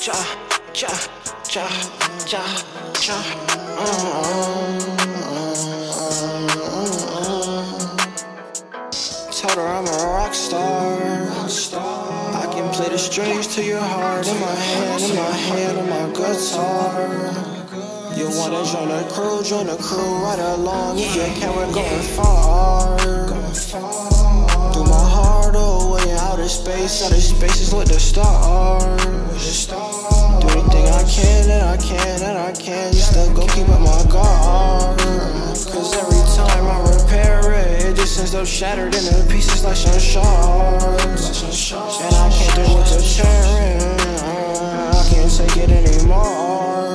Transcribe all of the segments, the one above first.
cha, cha, cha, cha, cha. Told her I'm a rock star. I can play the strings to your heart in my hand, in my hand, on my guitar. You wanna join the crew, right along if you can, we're going far. Through my heart away, outer spaces with the stars. Do anything I can, and I can, just to go keep up my guard. Cause every time I repair it, it just ends up shattered into pieces like some shards. And I can't deal with the tearing, I can't take it anymore.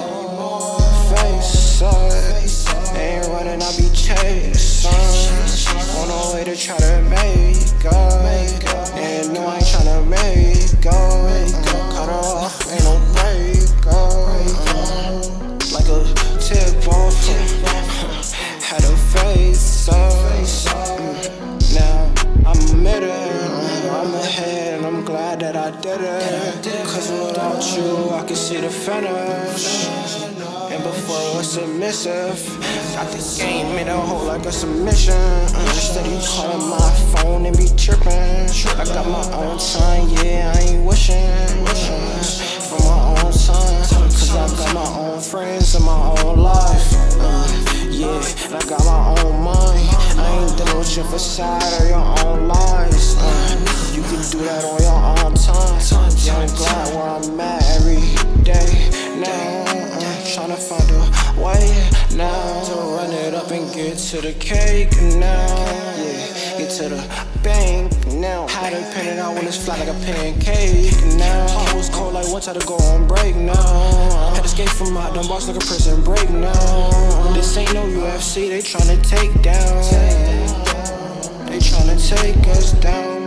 Face up, ain't running, I be chasing. On the way to try to make up, and no, I ain't tryna make up. Cut off, ain't no break up. Like a tip off, had a face up. Now I'm admitted, I'm ahead, and I'm glad that I did it. Cause without you, I can see the finish. And before it was submissive, got the game made a whole like a submission. Steady calling my phone and be tripping. I got my own time, yeah, I ain't wishing for my own time. Cause I got my own friends and my own life. Yeah, and I got my own mind. I ain't dealing with your facade or your own lies. You can do that on your own time. Yeah, I'm glad where I'm at every day now. Tryna find a way now to run it up and get to the cake now. Yeah, get to the bank now. Had to pin it out when it's flat like a pancake now. I was cold like once I had to go on break now. Had to escape from my dumb boss like a prison break now. This ain't no UFC, they tryna take down. They tryna take us down.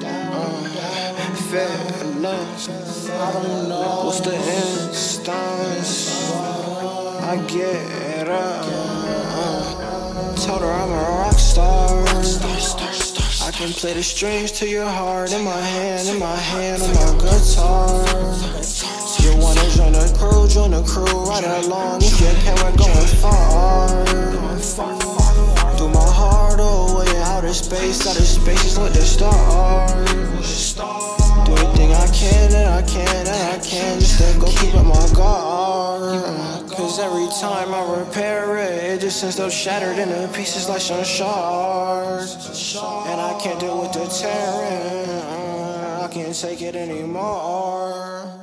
Fearless, I don't know what's the instance. I get up. Told her I'm a rock star. I can play the strings to your heart in my hand, on my guitar. You wanna join the crew, right along if you can, we're going far. Through my heart away, outer spaces with the stars. Do anything I can, and I can, just to go keep up my guard. Cause every time I repair it, it just ends up shattered into pieces like some shards. And I can't deal with the tearing, I can't take it anymore.